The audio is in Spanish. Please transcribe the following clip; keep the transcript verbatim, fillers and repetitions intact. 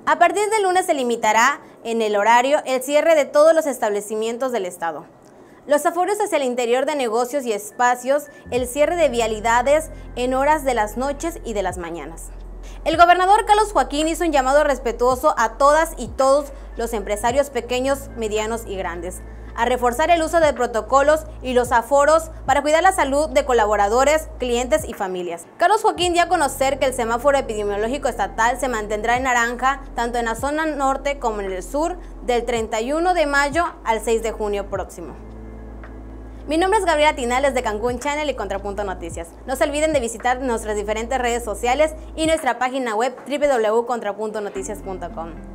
A partir del lunes se limitará en el horario el cierre de todos los establecimientos del estado. Los aforos hacia el interior de negocios y espacios, el cierre de vialidades en horas de las noches y de las mañanas. El gobernador Carlos Joaquín hizo un llamado respetuoso a todas y todos los empresarios pequeños, medianos y grandes, a reforzar el uso de protocolos y los aforos para cuidar la salud de colaboradores, clientes y familias. Carlos Joaquín dio a conocer que el semáforo epidemiológico estatal se mantendrá en naranja tanto en la zona norte como en el sur del treinta y uno de mayo al seis de junio próximo. Mi nombre es Gabriela Tinales de Cancún Channel y Contrapunto Noticias. No se olviden de visitar nuestras diferentes redes sociales y nuestra página web doble u doble u doble u punto contrapunto noticias punto com.